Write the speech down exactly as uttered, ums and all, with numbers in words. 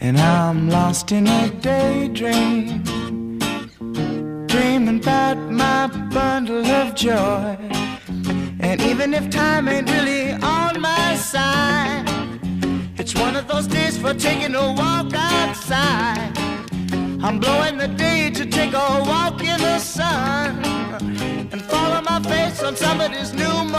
and I'm lost in a daydream, dreaming about my bundle of joy. And even if time ain't really on my side, it's one of those days for taking a walk outside. I'm blowing the day to take a walk in the sun and follow my face on somebody's new